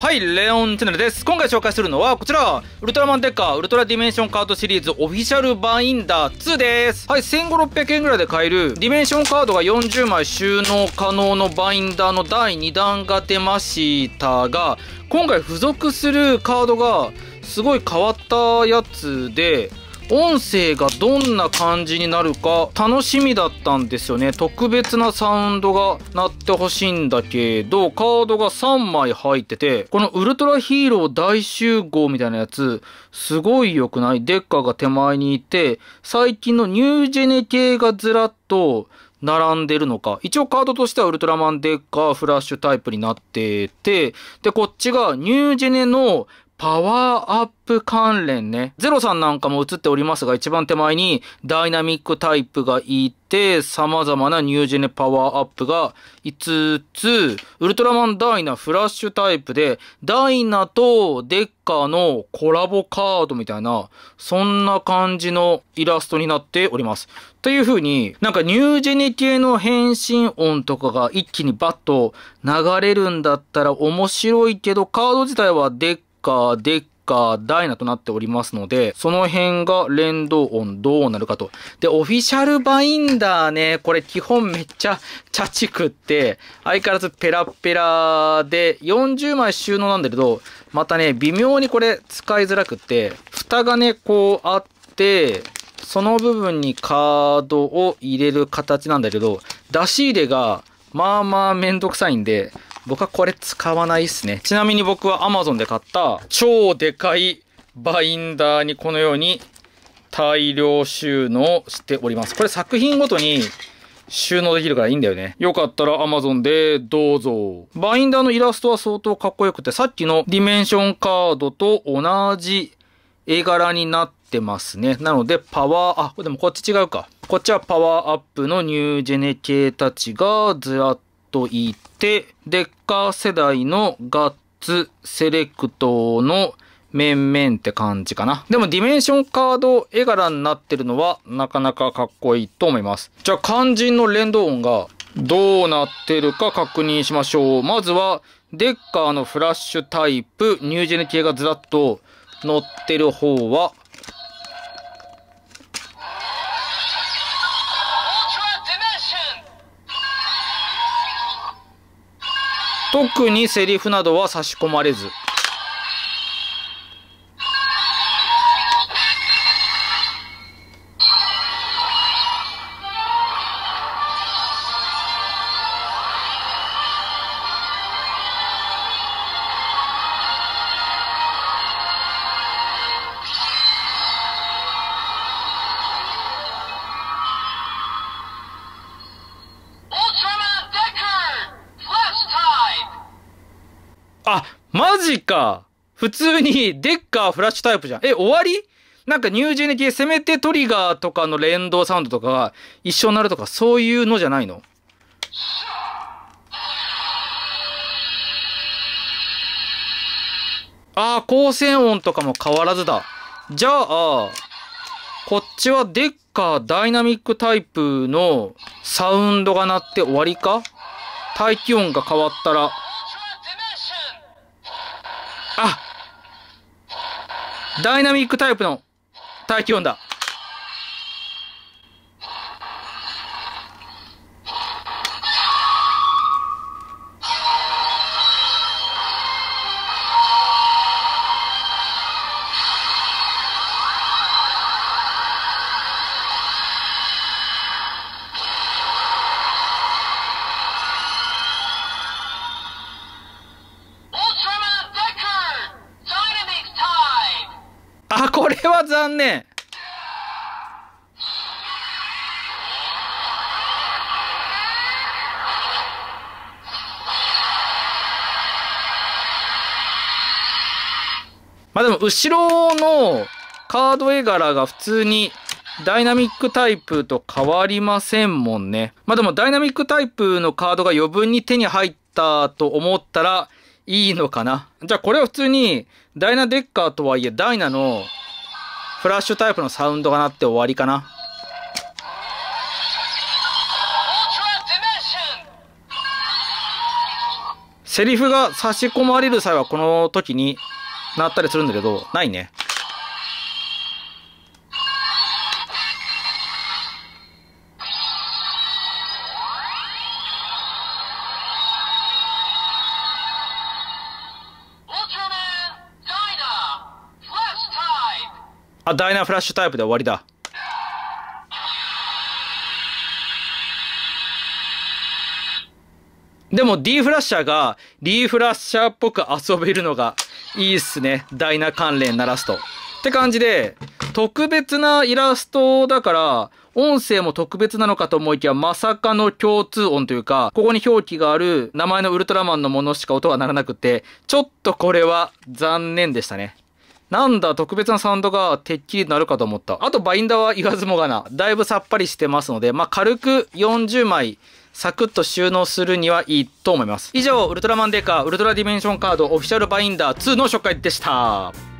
はい、レオンチャンネルです。今回紹介するのはこちら、ウルトラマンデッカーウルトラディメンションカードシリーズオフィシャルバインダー2です。はい、1500、600円ぐらいで買えるディメンションカードが40枚収納可能のバインダーの第2弾が出ましたが、今回付属するカードがすごい変わったやつで、音声がどんな感じになるか楽しみだったんですよね。特別なサウンドが鳴ってほしいんだけど、カードが3枚入ってて、このウルトラヒーロー大集合みたいなやつ、すごい良くない？デッカーが手前にいて、最近のニュージェネ系がずらっと並んでるのか。一応カードとしてはウルトラマンデッカーフラッシュタイプになってて、で、こっちがニュージェネのパワーアップ関連ね。ゼロさんなんかも映っておりますが、一番手前にダイナミックタイプがいて、様々なニュージェネパワーアップが5つ、ウルトラマンダイナフラッシュタイプで、ダイナとデッカーのコラボカードみたいな、そんな感じのイラストになっております。という風に、なんかニュージェネ系の変身音とかが一気にバッと流れるんだったら面白いけど、カード自体はデッカー、ダイナとなっておりますので、その辺が連動音どうなるかと。で、オフィシャルバインダーね、これ基本めっちゃチャチくって、相変わらずペラペラで40枚収納なんだけど、またね、微妙にこれ使いづらくって、蓋がね、こうあって、その部分にカードを入れる形なんだけど、出し入れがまあまあめんどくさいんで、僕はこれ使わないっすね。ちなみに僕は Amazon で買った超でかいバインダーにこのように大量収納しております。これ作品ごとに収納できるからいいんだよね。よかったら Amazon でどうぞ。バインダーのイラストは相当かっこよくて、さっきのディメンションカードと同じ絵柄になってますね。なのでパワー、でもこっち違うか。こっちはパワーアップのニュージェネ系たちがずらっといて、デッカー世代のガッツセレクトの面々って感じかな。でもディメンションカード絵柄になってるのはなかなかかっこいいと思います。じゃあ肝心の連動音がどうなってるか確認しましょう。まずはデッカーのフラッシュタイプ、ニュージェネ系がずらっと載ってる方は特にセリフなどは差し込まれず。あ、マジか。普通にデッカーフラッシュタイプじゃん。終わり？なんかニュージェネ系せめてトリガーとかの連動サウンドとかが一緒になるとかそういうのじゃないの？光線音とかも変わらずだ。じゃあ、こっちはデッカーダイナミックタイプのサウンドが鳴って終わりか？大気音が変わったら、ダイナミックタイプの大気音だ。これは残念。でも後ろのカード絵柄が普通にダイナミックタイプと変わりませんもんね。でもダイナミックタイプのカードが余分に手に入ったと思ったらいいのかな。じゃあこれは普通にダイナデッカーとはいえダイナのフラッシュタイプのサウンドが鳴って終わりかな。 セリフが差し込まれる際はこの時になったりするんだけど、ないね。あ、ダイナフラッシュタイプで終わりだ。でも D フラッシャーがリーフラッシャーっぽく遊べるのがいいっすね。ダイナ関連鳴らすと。って感じで、特別なイラストだから、音声も特別なのかと思いきや、まさかの共通音というか、ここに表記がある名前のウルトラマンのものしか音が鳴らなくて、ちょっとこれは残念でしたね。なんだ、特別なサウンドがてっきりなるかと思った。あと、バインダーは言わずもがな。だいぶさっぱりしてますので、まあ、軽く40枚、サクッと収納するにはいいと思います。以上、ウルトラマンデカ、ウルトラディメンションカードオフィシャルバインダー2の紹介でした。